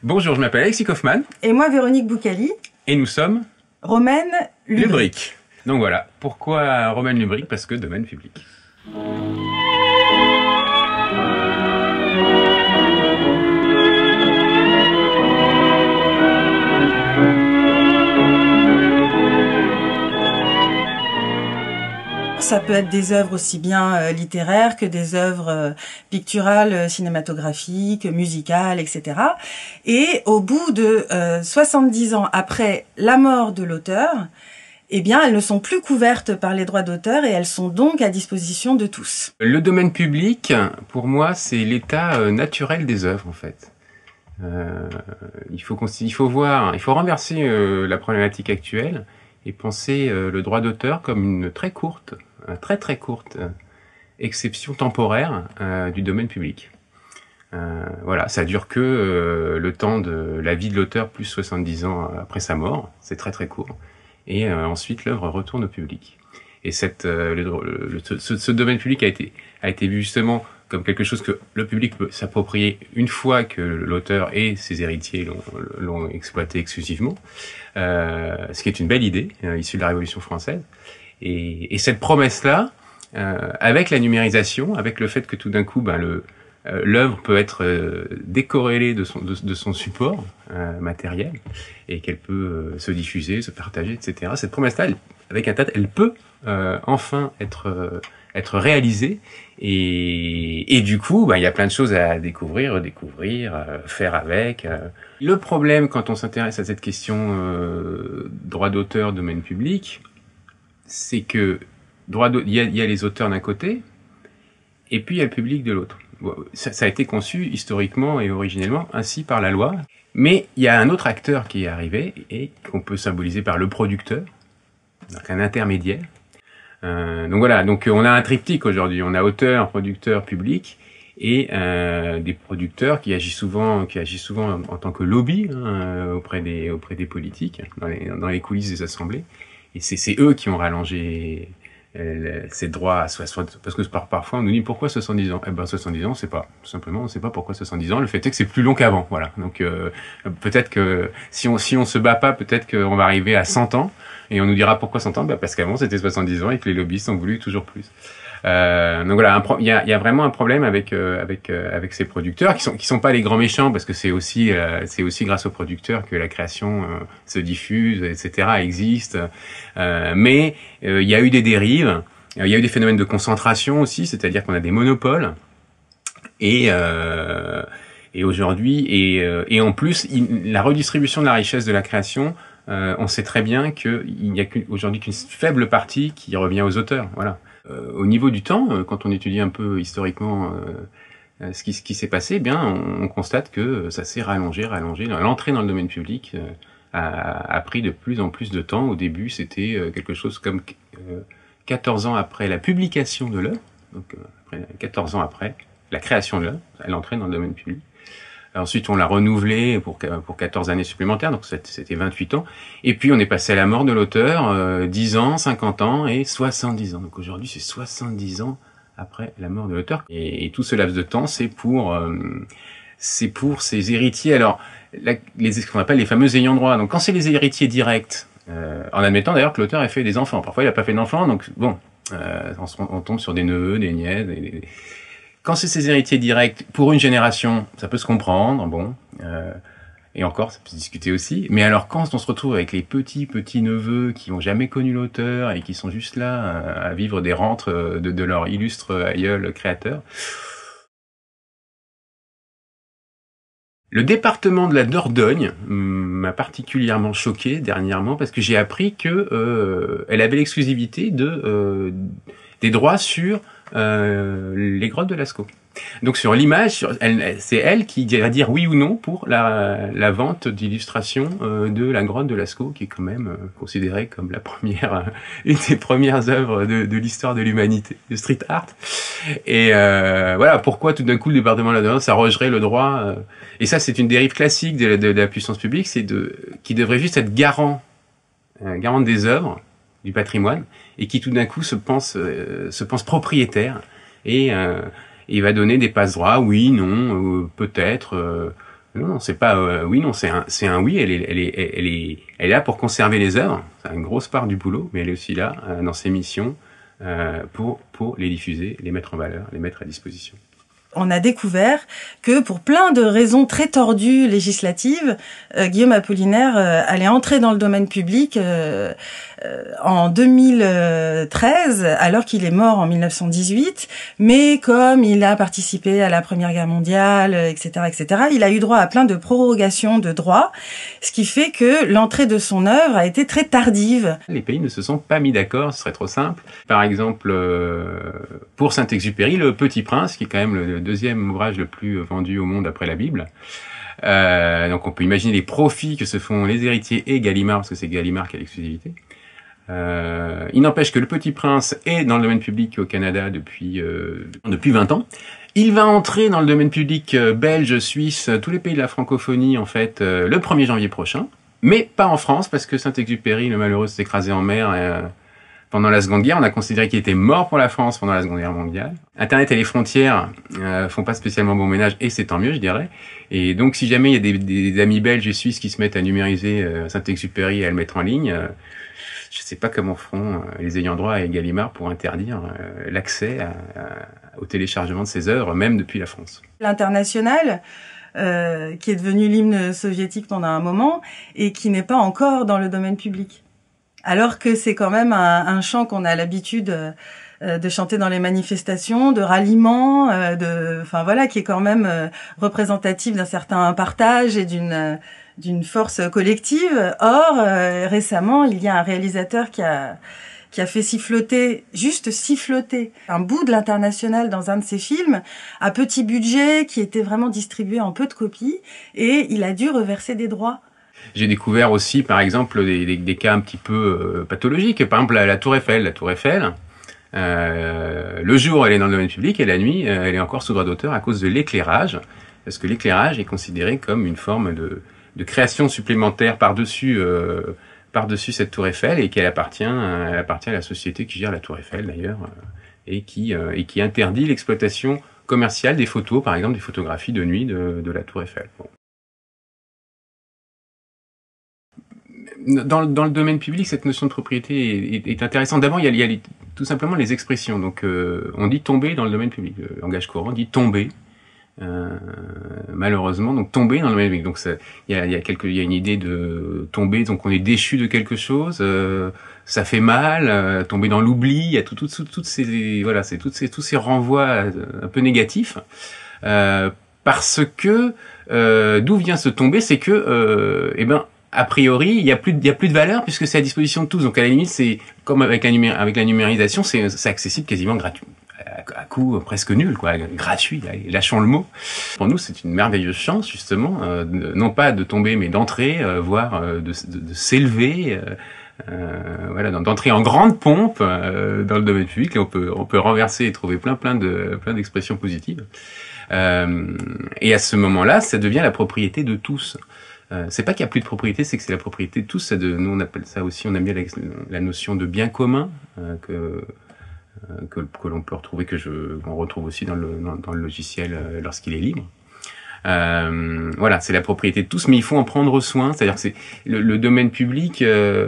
Bonjour, je m'appelle Alexis Kaufmann. Et moi, Véronique Boucali. Et nous sommes Romaine Lubric. Donc voilà, pourquoi Romaine Lubric? Parce que domaine public. Ça peut être des œuvres aussi bien littéraires que des œuvres picturales, cinématographiques, musicales, etc. Et au bout de 70 ans après la mort de l'auteur, eh bien, elles ne sont plus couvertes par les droits d'auteur et elles sont donc à disposition de tous. Le domaine public, pour moi, c'est l'état naturel des œuvres, en fait. Il faut renverser la problématique actuelle et penser le droit d'auteur comme une très courte exception temporaire du domaine public. Voilà, ça dure que le temps de la vie de l'auteur plus 70 ans après sa mort, c'est très très court. Et ensuite l'œuvre retourne au public. Et ce domaine public a été vu justement comme quelque chose que le public peut s'approprier une fois que l'auteur et ses héritiers l'ont exploité exclusivement, ce qui est une belle idée issue de la Révolution française. Et cette promesse-là, avec la numérisation, avec le fait que tout d'un coup, l'œuvre peut être décorrélée de son support matériel et qu'elle peut se diffuser, se partager, etc. Cette promesse-là, elle peut enfin être réalisée et du coup, il y a plein de choses à découvrir, redécouvrir, faire avec. Le problème quand on s'intéresse à cette question droit d'auteur, domaine public, c'est que il y a les auteurs d'un côté et puis il y a le public de l'autre. Ça a été conçu historiquement et originellement ainsi par la loi. Mais il y a un autre acteur qui est arrivé et qu'on peut symboliser par le producteur, donc un intermédiaire. Donc voilà, donc on a un triptyque aujourd'hui. On a auteur, producteur, public et des producteurs qui agissent souvent en tant que lobby auprès des politiques dans les coulisses des assemblées. Et c'est eux qui ont rallongé ces droits à 60, parce que parfois on nous dit pourquoi 70 ans? 70 ans, tout simplement, on sait pas pourquoi 70 ans. Le fait est que c'est plus long qu'avant, voilà. Donc peut-être que si on se bat pas, peut-être qu'on va arriver à 100 ans et on nous dira pourquoi 100 ans? Parce qu'avant c'était 70 ans et que les lobbyistes ont voulu toujours plus. Donc voilà, il y a vraiment un problème avec ces producteurs qui sont pas les grands méchants, parce que c'est aussi grâce aux producteurs que la création se diffuse, etc., existe. Mais il y a eu des dérives, il y a eu des phénomènes de concentration aussi, c'est-à-dire qu'on a des monopoles et aujourd'hui et en plus la redistribution de la richesse de la création. On sait très bien qu'il n'y a aujourd'hui qu'une faible partie qui revient aux auteurs. Voilà. Au niveau du temps, quand on étudie un peu historiquement ce qui s'est passé, on constate que ça s'est rallongé. L'entrée dans le domaine public a pris de plus en plus de temps. Au début, c'était quelque chose comme 14 ans après la publication de l'œuvre, donc 14 ans après la création de l'œuvre, elle entrait dans le domaine public. Ensuite, on l'a renouvelé pour 14 années supplémentaires, donc c'était 28 ans. Et puis, on est passé à la mort de l'auteur, 10 ans, 50 ans et 70 ans. Donc aujourd'hui, c'est 70 ans après la mort de l'auteur. Et tout ce laps de temps, c'est pour ses héritiers. Alors, ce qu'on appelle les fameux ayants droit. Donc quand c'est les héritiers directs, en admettant d'ailleurs que l'auteur ait fait des enfants. Parfois, il n'a pas fait d'enfants, donc bon, on tombe sur des neveux, des nièces, Quand c'est ses héritiers directs, pour une génération, ça peut se comprendre, bon, et encore, ça peut se discuter aussi. Mais alors, quand on se retrouve avec les petits neveux qui n'ont jamais connu l'auteur et qui sont juste là à vivre des rentes de leur illustre aïeul créateur. Le département de la Dordogne m'a particulièrement choqué dernièrement parce que j'ai appris que elle avait l'exclusivité des droits sur les grottes de Lascaux. Donc sur l'image, c'est elle qui va dire oui ou non pour la vente d'illustrations de la grotte de Lascaux, qui est quand même considérée comme une des premières œuvres de l'histoire de l'humanité, de street art. Et voilà pourquoi tout d'un coup le département de la Dordogne s'arrogerait le droit. Et ça, c'est une dérive classique de la puissance publique, qui devrait juste être garante des œuvres, du patrimoine, et qui tout d'un coup se pense propriétaire et il va donner des passe-droits, oui, non, peut-être, Non, c'est pas oui, non, c'est un oui. Elle est là pour conserver les œuvres. C'est une grosse part du boulot, mais elle est aussi là dans ses missions pour les diffuser, les mettre en valeur, les mettre à disposition. On a découvert que pour plein de raisons très tordues législatives, Guillaume Apollinaire allait entrer dans le domaine public en 2013, alors qu'il est mort en 1918. Mais comme il a participé à la Première Guerre mondiale, etc., il a eu droit à plein de prorogations de droits, ce qui fait que l'entrée de son œuvre a été très tardive. Les pays ne se sont pas mis d'accord, ce serait trop simple. Par exemple, pour Saint-Exupéry, Le Petit Prince, qui est quand même le deuxième ouvrage le plus vendu au monde après la Bible. Donc on peut imaginer les profits que se font les héritiers et Gallimard, parce que c'est Gallimard qui a l'exclusivité. Il n'empêche que Le Petit Prince est dans le domaine public au Canada depuis 20 ans. Il va entrer dans le domaine public belge, suisse, tous les pays de la francophonie en fait le 1er janvier prochain, mais pas en France parce que Saint-Exupéry, le malheureux, s'est écrasé en mer pendant la Seconde Guerre. On a considéré qu'il était mort pour la France pendant la Seconde Guerre mondiale. Internet et les frontières font pas spécialement bon ménage, et c'est tant mieux, je dirais. Et donc, si jamais il y a des amis belges et suisses qui se mettent à numériser Saint-Exupéry et à le mettre en ligne, je sais pas comment feront les ayants droit et Gallimard pour interdire l'accès au téléchargement de ces œuvres, même depuis la France. L'international, qui est devenu l'hymne soviétique pendant un moment, et qui n'est pas encore dans le domaine public. Alors que c'est quand même un chant qu'on a l'habitude de chanter dans les manifestations, de ralliement, enfin voilà, qui est quand même représentatif d'un certain partage et d'une force collective. Or, récemment, il y a un réalisateur qui a fait siffloter un bout de l'international dans un de ses films, à petit budget, qui était vraiment distribué en peu de copies, et il a dû reverser des droits. J'ai découvert aussi, par exemple, des cas un petit peu pathologiques. Par exemple, la Tour Eiffel. La Tour Eiffel, le jour, elle est dans le domaine public, et la nuit, elle est encore sous droit d'auteur à cause de l'éclairage, parce que l'éclairage est considéré comme une forme de création supplémentaire par-dessus cette Tour Eiffel, et qu'elle appartient à la société qui gère la Tour Eiffel, d'ailleurs, et qui interdit l'exploitation commerciale des photos, par exemple, des photographies de nuit de la Tour Eiffel. Bon. Dans le domaine public, cette notion de propriété est intéressante. D'abord, il y a tout simplement les expressions. Donc, on dit tomber dans le domaine public. Le langage courant dit tomber. Malheureusement, donc tomber dans le domaine public. Donc, il y a une idée de tomber. Donc, on est déchu de quelque chose. Ça fait mal. Tomber dans l'oubli. Il y a toutes ces tous ces renvois un peu négatifs. Parce que d'où vient ce tomber, c'est que a priori, il y a plus de valeur puisque c'est à disposition de tous. Donc à la limite, c'est comme avec la numérisation, c'est accessible quasiment gratuit, à coût presque nul, quoi, gratuit. Allez, lâchons le mot. Pour nous, c'est une merveilleuse chance justement, non pas de tomber, mais d'entrer, voire de s'élever. Voilà, d'entrer en grande pompe dans le domaine public. Et on peut renverser et trouver plein d'expressions positives. Et à ce moment-là, ça devient la propriété de tous. C'est pas qu'il y a plus de propriété, c'est que c'est la propriété de tous. Nous, on appelle ça aussi, on aime bien la notion de bien commun que l'on peut retrouver, qu'on retrouve aussi dans le logiciel lorsqu'il est libre. Voilà, c'est la propriété de tous, mais il faut en prendre soin. C'est-à-dire que c'est le domaine public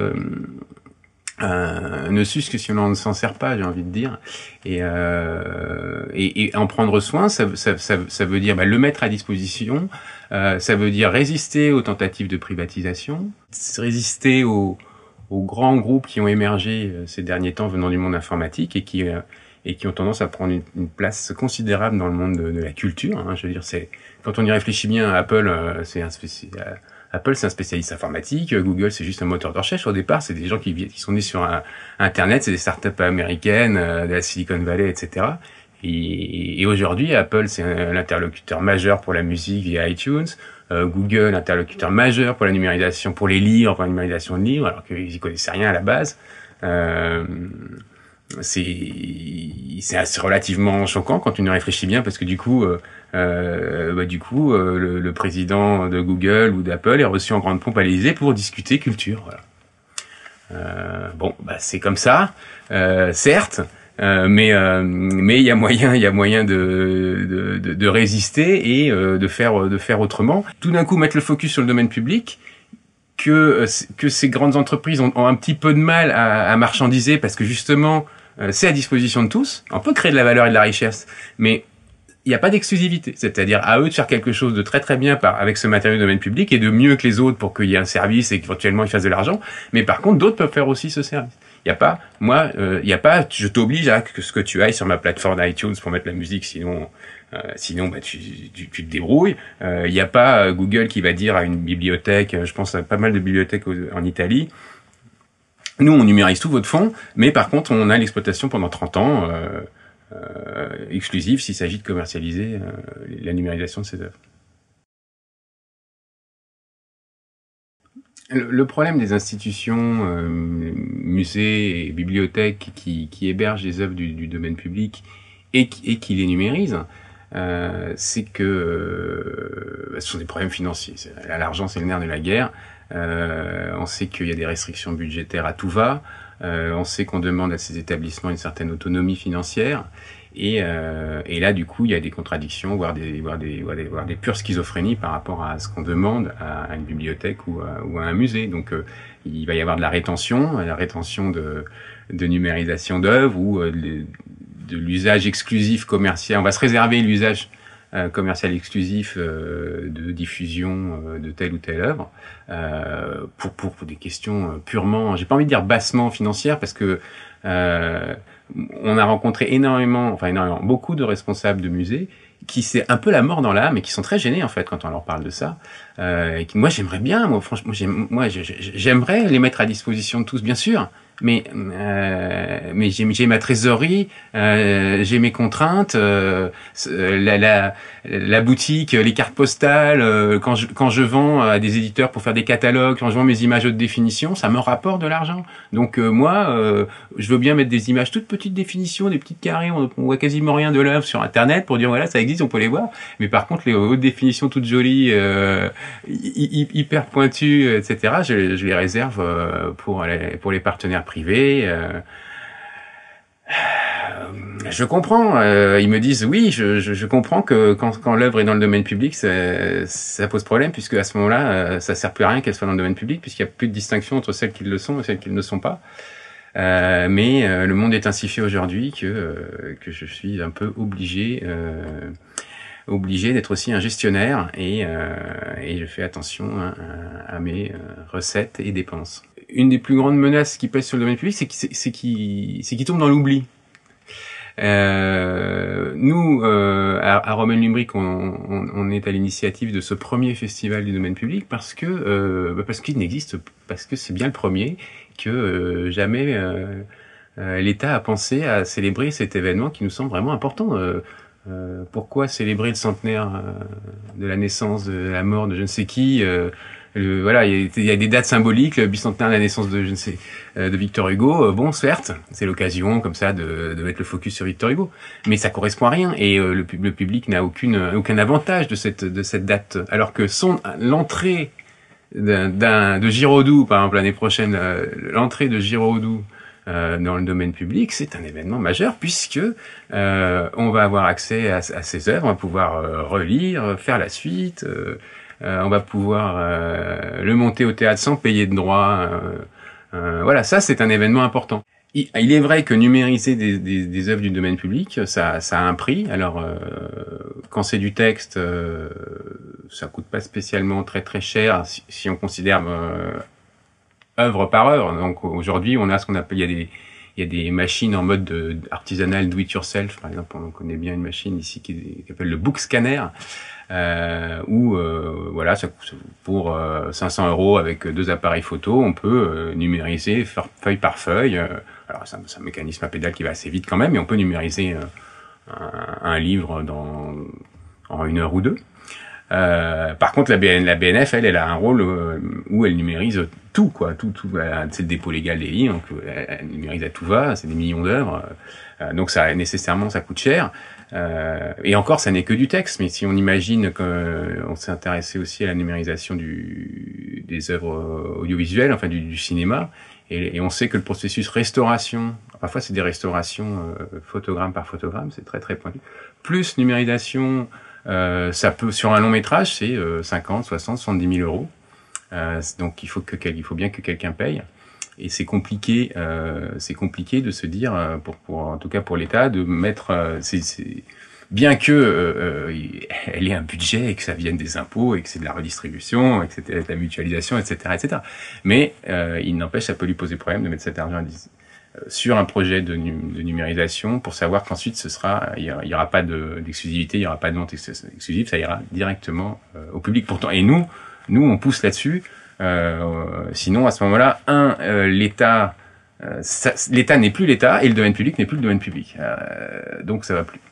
ne s'use que si on ne s'en sert pas, j'ai envie de dire. Et en prendre soin, ça veut dire le mettre à disposition. Ça veut dire résister aux tentatives de privatisation, résister aux grands groupes qui ont émergé ces derniers temps venant du monde informatique et qui ont tendance à prendre une place considérable dans le monde de la culture. Hein. Je veux dire, quand on y réfléchit bien, Apple, c'est un spécialiste informatique. Google, c'est juste un moteur de recherche. Au départ, c'est des gens qui sont nés sur Internet, c'est des startups américaines, de la Silicon Valley, etc. Et aujourd'hui, Apple, c'est l'interlocuteur majeur pour la musique via iTunes. Google, interlocuteur majeur pour la numérisation, pour les livres, pour la numérisation de livres, alors qu'ils y connaissaient rien à la base. C'est relativement choquant quand on y réfléchit bien, parce que du coup, le président de Google ou d'Apple est reçu en grande pompe à l'Élysée pour discuter culture. Voilà. C'est comme ça, certes. mais il y a moyen de résister et de faire autrement. Tout d'un coup, mettre le focus sur le domaine public, que ces grandes entreprises ont un petit peu de mal à marchandiser parce que justement, c'est à disposition de tous. On peut créer de la valeur et de la richesse, mais il n'y a pas d'exclusivité. C'est-à-dire à eux de faire quelque chose de très très bien avec ce matériau du domaine public et de mieux que les autres pour qu'il y ait un service et qu'éventuellement ils fassent de l'argent. Mais par contre, d'autres peuvent faire aussi ce service. Il y a pas, je t'oblige à ce que tu ailles sur ma plateforme iTunes pour mettre la musique, sinon bah tu te débrouilles. Il n'y a pas Google qui va dire à une bibliothèque, je pense à pas mal de bibliothèques en Italie, nous on numérise tout votre fonds, mais par contre on a l'exploitation pendant 30 ans exclusive s'il s'agit de commercialiser la numérisation de ces œuvres. Le problème des institutions, musées et bibliothèques qui hébergent les œuvres du domaine public et qui les numérisent, c'est que ce sont des problèmes financiers. L'argent, c'est le nerf de la guerre. On sait qu'il y a des restrictions budgétaires à tout va. On sait qu'on demande à ces établissements une certaine autonomie financière. Et là, du coup, il y a des contradictions, voire des pures schizophrénies par rapport à ce qu'on demande à une bibliothèque ou à un musée. Donc, il va y avoir de la rétention de numérisation d'œuvres ou de l'usage exclusif commercial. On va se réserver l'usage commercial exclusif de diffusion de telle ou telle œuvre pour des questions purement, j'ai pas envie de dire bassement financières, parce que on a rencontré beaucoup de responsables de musées qui c'est un peu la mort dans l'âme et qui sont très gênés en fait quand on leur parle de ça. Et qui, moi franchement j'aimerais les mettre à disposition de tous, bien sûr. Mais j'ai ma trésorerie, j'ai mes contraintes, la boutique, les cartes postales, quand je vends à des éditeurs pour faire des catalogues, quand je vends mes images haute définition, ça me rapporte de l'argent. Donc je veux bien mettre des images toutes petites définitions, des petites carrés, on voit quasiment rien de l'œuvre sur internet pour dire voilà, ça existe, on peut les voir. Mais par contre les hautes définitions toutes jolies, hyper pointues, etc., je les réserve pour les partenaires privés. Je comprends. Ils me disent oui, je comprends que quand l'œuvre est dans le domaine public, ça pose problème, puisque à ce moment-là, ça sert plus à rien qu'elle soit dans le domaine public, puisqu'il y a plus de distinction entre celles qui le sont et celles qui ne le sont pas. Mais le monde est ainsi fait aujourd'hui que je suis un peu obligé d'être aussi un gestionnaire et je fais attention à mes recettes et dépenses. Une des plus grandes menaces qui pèsent sur le domaine public, c'est qu'il tombe dans l'oubli. Nous, à Romaine Lumbric, on est à l'initiative de ce premier festival du domaine public parce qu'il n'existe, parce que c'est bien le premier, que jamais l'État a pensé à célébrer cet événement qui nous semble vraiment important. Pourquoi célébrer le centenaire de la naissance, de la mort de je ne sais qui, voilà, il y a des dates symboliques, le bicentenaire de la naissance de de Victor Hugo. Bon, certes, c'est l'occasion comme ça de mettre le focus sur Victor Hugo, mais ça correspond à rien et le public n'a aucun avantage de cette date, alors que l'entrée de Giraudoux, par exemple l'année prochaine, l'entrée de Giraudoux dans le domaine public, c'est un événement majeur puisque on va avoir accès à ces œuvres, on va pouvoir relire, faire la suite. On va pouvoir le monter au théâtre sans payer de droits. Voilà, ça c'est un événement important. Il est vrai que numériser des œuvres du domaine public, ça a un prix. Alors, quand c'est du texte, ça coûte pas spécialement très très cher si on considère œuvre par œuvre. Donc aujourd'hui, on a ce qu'on appelle, il y a des machines en mode artisanal do it yourself. Par exemple, on connaît bien une machine ici qui s'appelle le Book Scanner. Où voilà, ça coûte pour 500 € avec 2 appareils photo, on peut numériser feuille par feuille. Alors c'est un mécanisme à pédale qui va assez vite quand même, mais on peut numériser un livre en 1 heure ou 2. Par contre, la BNF, elle a un rôle où elle numérise tout, quoi, tout. C'est le dépôt légal des livres, donc elle numérise à tout va. C'est des millions d'œuvres, donc nécessairement ça coûte cher. Et encore, ça n'est que du texte. Mais si on imagine qu'on s'est intéressé aussi à la numérisation des œuvres audiovisuelles, enfin du cinéma, et on sait que le processus restauration, parfois c'est des restaurations photogramme par photogramme, c'est très très pointu. Plus numérisation, ça peut, sur un long métrage, c'est 50, 60, 70 000 euros. Donc il faut bien que quelqu'un paye. Et c'est compliqué de se dire, en tout cas pour l'État, de mettre, bien que elle ait un budget et que ça vienne des impôts et que c'est de la redistribution et que c'est de la mutualisation, etc., etc. Mais il n'empêche, ça peut lui poser problème de mettre cet argent sur un projet de numérisation pour savoir qu'ensuite il y aura pas d'exclusivité, il y aura pas de vente exclusive, ça ira directement au public. Pourtant, et nous on pousse là-dessus. Sinon, à ce moment-là, l'État n'est plus l'État et le domaine public n'est plus le domaine public. Donc ça va plus.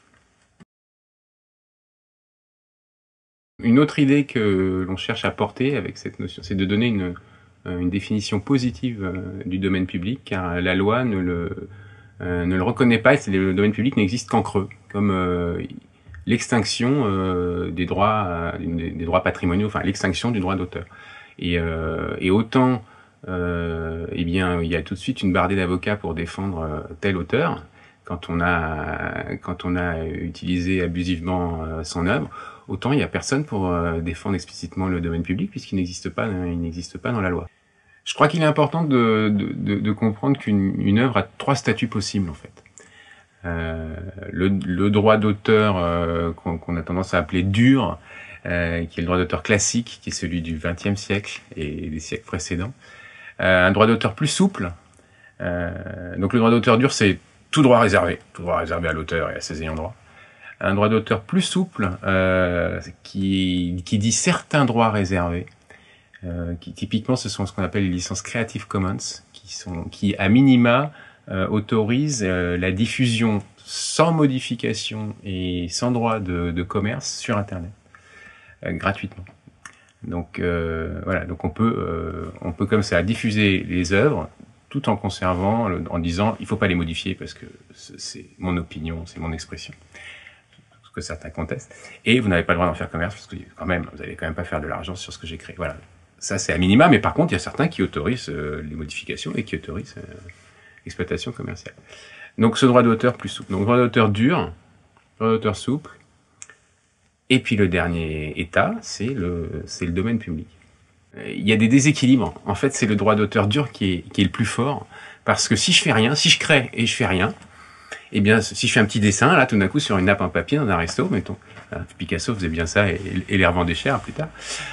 Une autre idée que l'on cherche à porter avec cette notion, c'est de donner une définition positive du domaine public, car la loi ne le reconnaît pas, et le domaine public n'existe qu'en creux, comme l'extinction des droits patrimoniaux, enfin l'extinction du droit d'auteur. Et autant eh bien il y a tout de suite une bardée d'avocats pour défendre tel auteur quand on a utilisé abusivement son œuvre, autant il y a personne pour défendre explicitement le domaine public puisqu'il n'existe pas dans la loi. Je crois qu'il est important de comprendre qu'une œuvre a 3 statuts possibles en fait. Le droit d'auteur qu'on a tendance à appeler dur, qui est le droit d'auteur classique, qui est celui du XXe siècle et des siècles précédents. Un droit d'auteur plus souple. Donc le droit d'auteur dur, c'est tout droit réservé à l'auteur et à ses ayants droit. Un droit d'auteur plus souple, qui dit certains droits réservés, qui typiquement ce sont ce qu'on appelle les licences Creative Commons, qui à minima autorisent la diffusion sans modification et sans droit de commerce sur Internet. Gratuitement. Donc voilà, donc on peut comme ça diffuser les œuvres tout en conservant, en disant il faut pas les modifier parce que c'est mon opinion, c'est mon expression, ce que certains contestent, et vous n'avez pas le droit d'en faire commerce parce que quand même vous allez quand même pas faire de l'argent sur ce que j'ai créé. Voilà, ça c'est à minima, mais par contre il y a certains qui autorisent les modifications et qui autorisent l'exploitation commerciale. Donc ce droit d'auteur plus souple, donc droit d'auteur dur, droit d'auteur souple. Et puis le dernier état, c'est le domaine public. Il y a des déséquilibres. En fait, c'est le droit d'auteur dur qui est le plus fort, parce que si je fais rien, si je crée et je fais rien, eh bien, si je fais un petit dessin, là, tout d'un coup, sur une nappe en papier dans un resto, mettons, Picasso faisait bien ça et les revendait cher plus tard.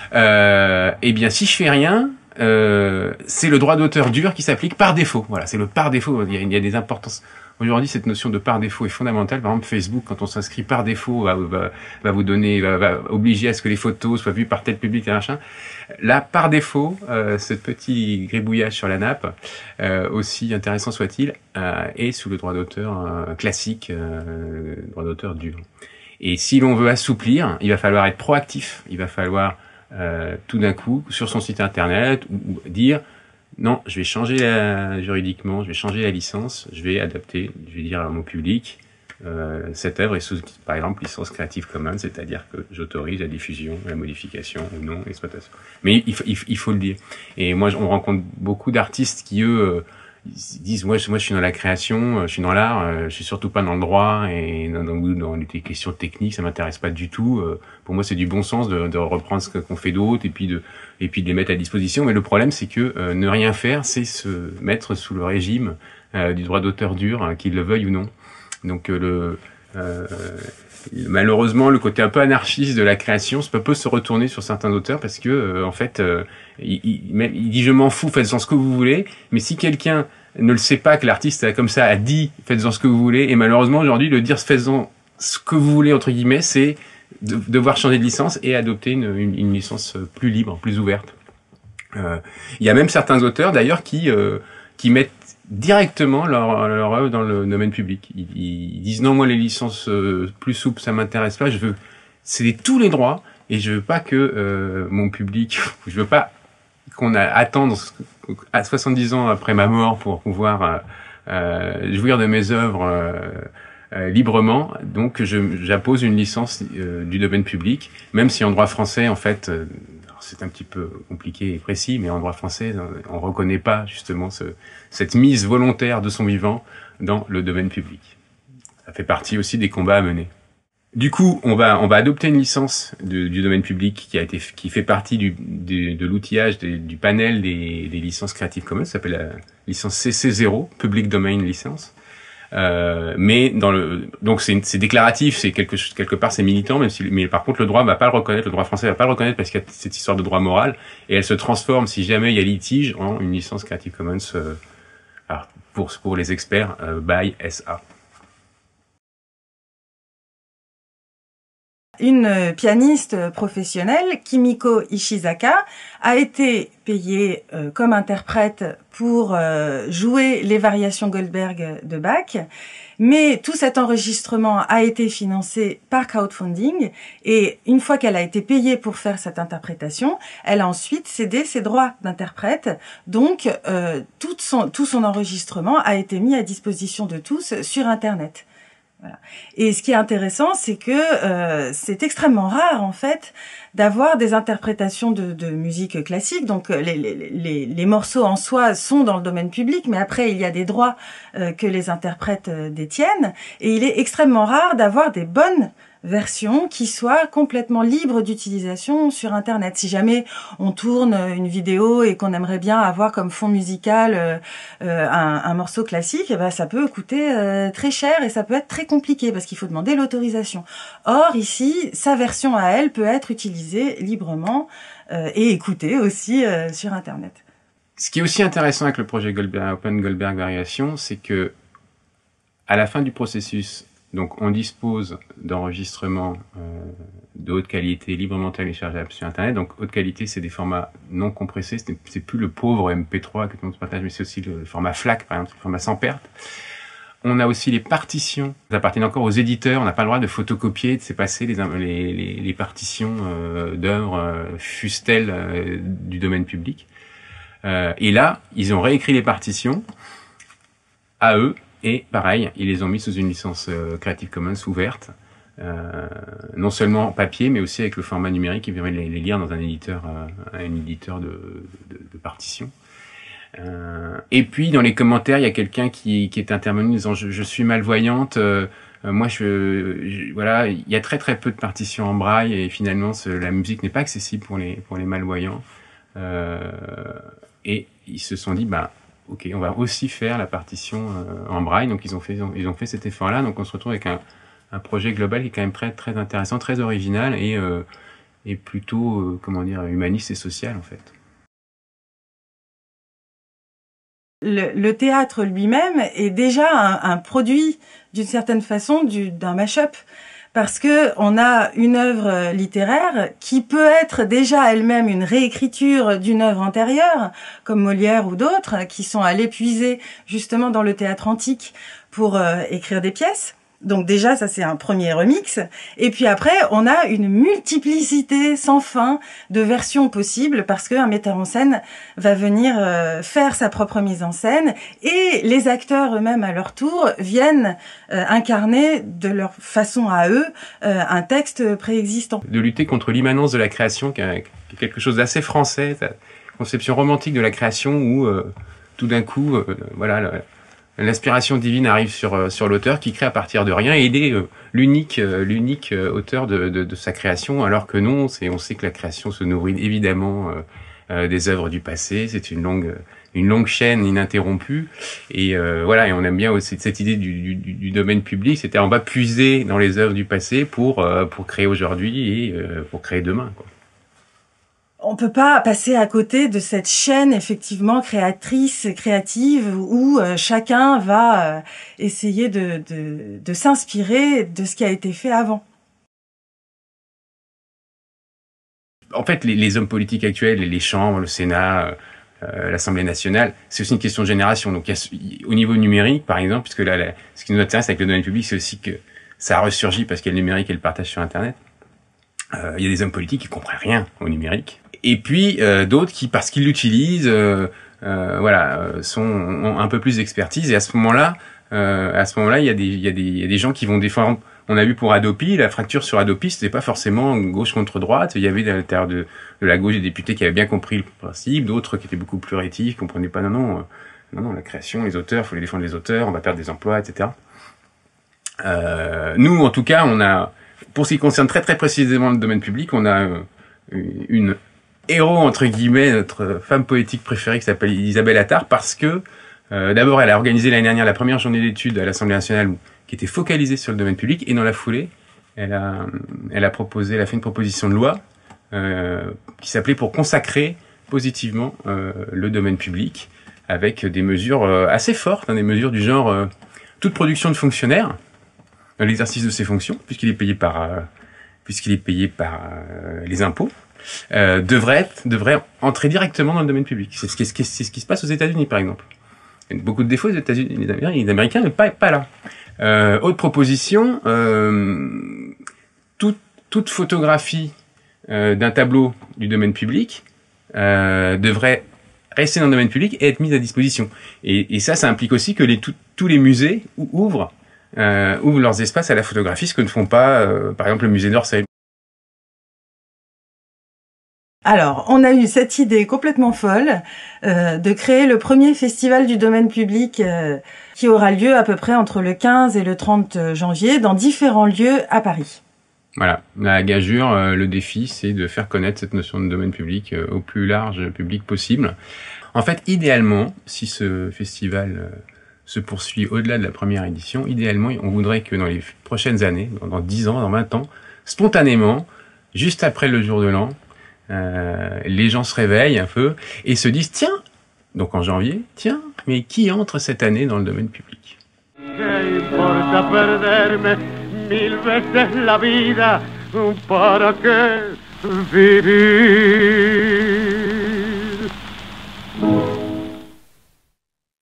Eh bien, si je fais rien, c'est le droit d'auteur dur qui s'applique par défaut. Voilà, c'est le par défaut. Il y a des importances. Aujourd'hui, cette notion de par défaut est fondamentale. Par exemple, Facebook, quand on s'inscrit par défaut, va vous donner, va obliger à ce que les photos soient vues par tel public, tel machin. Là, par défaut, ce petit gribouillage sur la nappe, aussi intéressant soit-il, est sous le droit d'auteur classique, droit d'auteur dur. Et si l'on veut assouplir, il va falloir être proactif. Il va falloir tout d'un coup, sur son site internet, ou dire non, je vais changer juridiquement, je vais changer la licence, je vais adapter, je vais dire à mon public, cette œuvre est sous, par exemple, licence Creative Commons, c'est-à-dire que j'autorise la diffusion, la modification ou non, l'exploitation. Mais il faut le dire. Et moi, on rencontre beaucoup d'artistes qui, eux, disent, moi, je suis dans la création, je suis dans l'art, je suis surtout pas dans le droit et dans les questions techniques, ça m'intéresse pas du tout. Pour moi, c'est du bon sens de reprendre ce qu'on fait d'autre et puis de les mettre à disposition. Mais le problème, c'est que ne rien faire, c'est se mettre sous le régime du droit d'auteur dur, qu'ils le veuillent ou non. Donc malheureusement, le côté un peu anarchiste de la création, ça peut se retourner sur certains auteurs parce que en fait, il dit je m'en fous, faites-en ce que vous voulez. Mais si quelqu'un ne le sait pas, que l'artiste comme ça a dit faites-en ce que vous voulez, et malheureusement aujourd'hui le dire faites-en ce que vous voulez entre guillemets, c'est devoir changer de licence et adopter une licence plus libre, plus ouverte. Il y a même certains auteurs d'ailleurs qui mettent directement leur œuvre dans le domaine public. Ils disent non, moi les licences plus souples ça m'intéresse pas, je veux céder tous les droits et je veux pas que mon public, je veux pas qu'on attende à 70 ans après ma mort pour pouvoir jouir de mes œuvres librement. Donc j'appose une licence du domaine public, même si en droit français en fait c'est un petit peu compliqué et précis, mais en droit français, on reconnaît pas justement cette mise volontaire de son vivant dans le domaine public. Ça fait partie aussi des combats à mener. Du coup, on va adopter une licence du domaine public qui fait partie de l'outillage du panel des licences Creative Commons, ça s'appelle la licence CC0, Public Domain License. Mais donc c'est déclaratif, c'est quelque part c'est militant, mais par contre le droit va pas le reconnaître, le droit français va pas le reconnaître parce qu'il y a cette histoire de droit moral, et elle se transforme si jamais il y a litige en une licence Creative Commons, alors pour les experts, by SA. Une pianiste professionnelle, Kimiko Ishizaka, a été payée comme interprète pour jouer les variations Goldberg de Bach, mais tout cet enregistrement a été financé par crowdfunding, et une fois qu'elle a été payée pour faire cette interprétation, elle a ensuite cédé ses droits d'interprète, donc tout son enregistrement a été mis à disposition de tous sur Internet. Voilà. Et ce qui est intéressant, c'est que c'est extrêmement rare en fait d'avoir des interprétations de musique classique. Donc les morceaux en soi sont dans le domaine public, mais après il y a des droits que les interprètes détiennent. Et il est extrêmement rare d'avoir des bonnes versions qui soient complètement libres d'utilisation sur Internet. Si jamais on tourne une vidéo et qu'on aimerait bien avoir comme fond musical un morceau classique, eh ben, ça peut coûter très cher et ça peut être très compliqué parce qu'il faut demander l'autorisation. Or, ici, sa version à elle peut être utilisée librement et écoutée aussi sur Internet. Ce qui est aussi intéressant avec le projet Open Goldberg Variation, c'est que à la fin du processus, donc on dispose d'enregistrements de haute qualité librement téléchargeables sur Internet. Donc haute qualité, c'est des formats non compressés, c'est plus le pauvre MP3 que tout le monde se partage, mais c'est aussi le format FLAC, par exemple, le format sans perte. On a aussi les partitions, ça appartient encore aux éditeurs, on n'a pas le droit de photocopier, de s'effacer les partitions d'œuvres fussent-elles du domaine public. Et là, ils ont réécrit les partitions à eux, et pareil, ils les ont mis sous une licence Creative Commons ouverte, non seulement en papier, mais aussi avec le format numérique qui permet de les lire dans un éditeur de partitions. Et puis dans les commentaires, il y a quelqu'un qui est intervenu disant je suis malvoyante, moi voilà, il y a très peu de partitions en braille et finalement la musique n'est pas accessible pour les malvoyants. Et ils se sont dit ok, on va aussi faire la partition en braille. Donc ils ont fait cet effort-là. Donc on se retrouve avec un projet global qui est quand même très intéressant, très original et plutôt humaniste et social en fait. Le théâtre lui-même est déjà un produit d'une certaine façon d'un mash-up. Parce que on a une œuvre littéraire qui peut être déjà elle-même une réécriture d'une œuvre antérieure, comme Molière ou d'autres, qui sont allés puiser justement dans le théâtre antique pour écrire des pièces. Donc déjà, ça c'est un premier remix. Et puis après, on a une multiplicité sans fin de versions possibles parce qu'un metteur en scène va venir faire sa propre mise en scène et les acteurs eux-mêmes à leur tour viennent incarner de leur façon à eux un texte préexistant. De lutter contre l'immanence de la création, qui est quelque chose d'assez français, la conception romantique de la création où tout d'un coup, l'inspiration divine arrive sur l'auteur qui crée à partir de rien et il est l'unique auteur de sa création, alors que non, on sait que la création se nourrit évidemment des œuvres du passé, c'est une longue chaîne ininterrompue et et on aime bien aussi cette idée du domaine public, c'était on va puiser dans les œuvres du passé pour créer aujourd'hui et pour créer demain, quoi. On peut pas passer à côté de cette chaîne effectivement créative où chacun va essayer de s'inspirer de ce qui a été fait avant. En fait, les hommes politiques actuels, les chambres, le Sénat, l'Assemblée nationale, c'est aussi une question de génération. Donc, au niveau numérique, par exemple, puisque là, ce qui nous intéresse avec le domaine public, c'est aussi que ça a ressurgi parce qu'il y a le numérique et le partage sur Internet. Il y a des hommes politiques qui comprennent rien au numérique. Et puis d'autres qui, parce qu'ils l'utilisent, ont un peu plus d'expertise. Et à ce moment-là, il y a des gens qui vont défendre On a vu pour Hadopi, la fracture sur Hadopi, c'était pas forcément gauche contre droite. Il y avait à l'intérieur de la gauche des députés qui avaient bien compris le principe, d'autres qui étaient beaucoup plus rétifs, qui comprenaient pas, non, la création, les auteurs, faut les défendre les auteurs, on va perdre des emplois, etc. Nous, en tout cas, on a, pour ce qui concerne très très précisément le domaine public, on a une héros, entre guillemets, notre femme poétique préférée qui s'appelle Isabelle Attard, parce que d'abord, elle a organisé l'année dernière la première journée d'études à l'Assemblée nationale qui était focalisée sur le domaine public, et dans la foulée, elle a fait une proposition de loi qui s'appelait pour consacrer positivement le domaine public, avec des mesures assez fortes, des mesures du genre toute production de fonctionnaires dans l'exercice de ses fonctions, puisqu'il est payé par les impôts, devrait entrer directement dans le domaine public. C'est ce qui se passe aux États-Unis, par exemple. Il y a beaucoup de défauts aux États-Unis, les Américains, mais pas là. Autre proposition, toute photographie d'un tableau du domaine public devrait rester dans le domaine public et être mise à disposition. Et ça implique aussi que tous les musées ouvrent leurs espaces à la photographie, ce que ne font pas, par exemple, le musée d'Orsay. Alors, on a eu cette idée complètement folle de créer le premier festival du domaine public qui aura lieu à peu près entre le 15 et le 30 janvier dans différents lieux à Paris. Voilà, la gageure, le défi, c'est de faire connaître cette notion de domaine public au plus large public possible. En fait, idéalement, si ce festival se poursuit au-delà de la première édition, idéalement, on voudrait que dans les prochaines années, dans 10 ans, dans 20 ans, spontanément, juste après le jour de l'an, les gens se réveillent un peu et se disent, tiens, donc en janvier, tiens, mais qui entre cette année dans le domaine public? Mil veces la vida para qué vivir.